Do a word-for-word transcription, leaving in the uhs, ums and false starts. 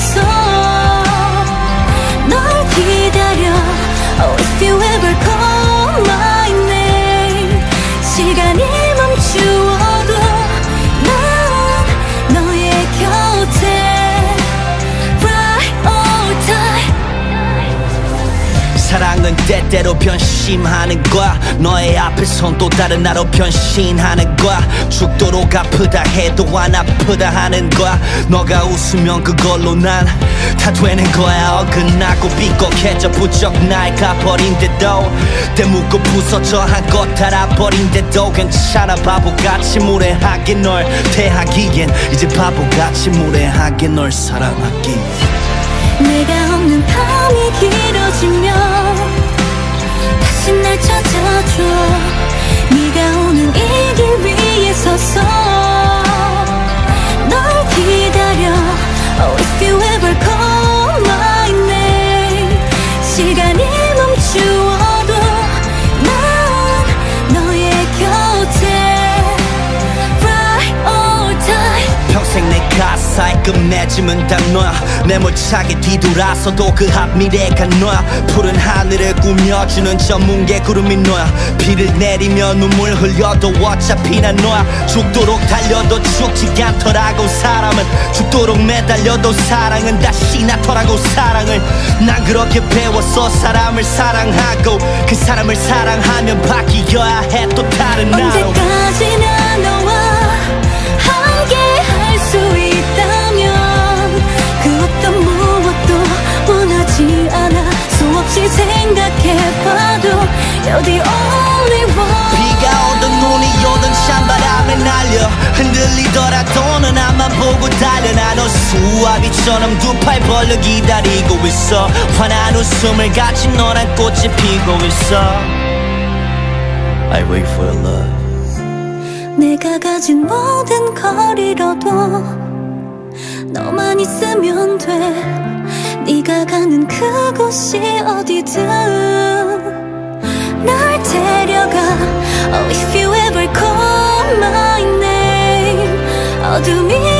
있었어. 널 기다려. Oh, if you ever call my name. 시간이 멈추어도 난 너의 곁에 right all time. 사랑은 때때로 변심하는 거야. 너의 앞에선 또 다른 나로 변신하는 거야. 죽도록 아프다 해도 안 아프다 하는 거야. 너가 웃으면 그걸로 난 다 되는 거야. 어긋나고 삐걱해져 부쩍 날 가버린데도 때묻고 부서져 한껏 달아버린데도 괜찮아. 바보같이 무례하게 널 대하기엔 이제 바보같이 무례하게 널 사랑하기. 내가 없는 밤이 길어지면 다시 날 찾아줘. 네가 오는 이 길 위에 서서 널 기다려. Oh, if you ever call my name. 시간이 멈추어도 난 너의 곁에 right all time. 평생 내 가사에 끝맺음은 다 너야. 매몰차게 뒤돌아서도 그 앞 미래가 너야. 푸른 하늘을 꾸며주는 저 뭉게 구름이 너야. 비를 내리며 눈물 흘려도 어차피 난 너야. 죽도록 달려도 죽지 않더라고. 사람은 죽도록 매달려도 사랑은 다시 나더라고. 사랑을 난 그렇게 배웠어. 사람을 사랑하고 그 사람을 사랑하면 바뀌어야 해 또 다른 나로. 언제까지나 너와 함께 할 수 있다면 그 어떤 무엇도 원하지 않아. 수없이 생각해봐도 You're the only one. 비가 오든 눈이 오든 찬바람에 날려 흔들리더라도 넌 앞만 보고 달려. 난 너 수화기처럼 두 팔 벌려 기다리고 있어. 환한 웃음을 가진 너란 꽃이 피고 있어. I wait for your love. 내가 가진 모든 거리로도 너만 있으면 돼. 네가 가는 그곳이 어디든 날 데려가. Oh, if you ever call my name. 어둠이